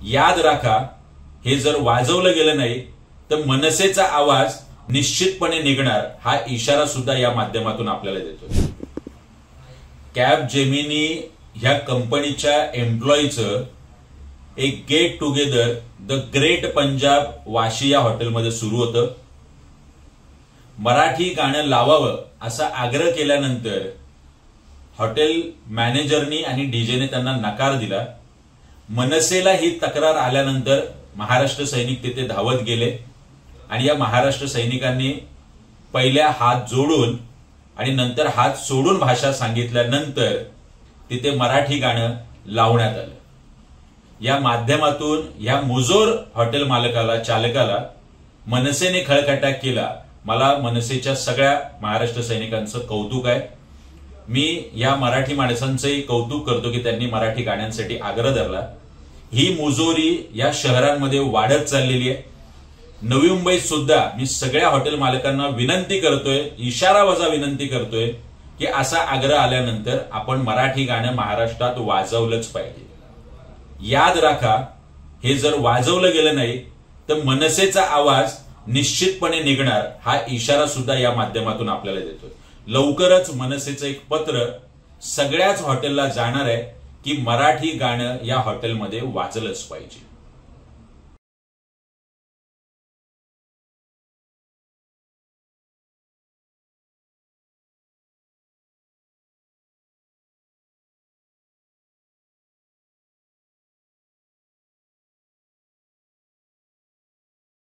याद राखा, हे जर वाजवलं गेलं नाही तर मनसेचा आवाज निश्चितपणे निघणार, हा इशारा सुद्धा या माध्यमातून आपल्याला देतोय. कॅबजेमिनी ह्या कंपनीच्या एम्प्लॉईचं एक get together the great Punjab Vashi या हॉटेलमध्ये सुरू होतं. मराठी गाणं लावावं असा आग्रह केल्यानंतर हॉटेल मॅनेजरनी आणि डीजेने त्यांना नकार दिला. मनसेला ही तक्रार आल्यानंतर महाराष्ट्र सैनिक तिथे धावत गेले आणि या महाराष्ट्र सैनिकांनी पहिल्या हात जोडून आणि नंतर हात सोडून भाषा सांगितल्यानंतर तिथे मराठी गाणं लावण्यात आलं. या माध्यमातून या मुजोर हॉटेल मालकाला, चालकाला मनसेने खळखटाक केला. मला मनसेच्या सगळ्या महाराष्ट्र सैनिकांचं कौतुक आहे. मी या मराठी माणसांचंही कौतुक करतो की त्यांनी मराठी गाण्यांसाठी आग्रह धरला. ही मुजोरी या शहरांमध्ये वाढत चाललेली आहे. नवी मुंबईत सुद्धा मी सगळ्या हॉटेल मालकांना विनंती करतोय, इशारा वजा विनंती करतोय की असा आग्रह आल्यानंतर आपण मराठी गाणं महाराष्ट्रात वाजवलंच पाहिजे. याद राखा, हे जर वाजवलं गेलं नाही तर मनसेचा आवाज निश्चितपणे निघणार, हा इशारा सुद्धा या माध्यमातून आपल्याला देतोय. लवकरच मनसेचं एक पत्र सगळ्याच हॉटेलला जाणार आहे की मराठी गाणं या हॉटेलमध्ये वाजलंच पाहिजे.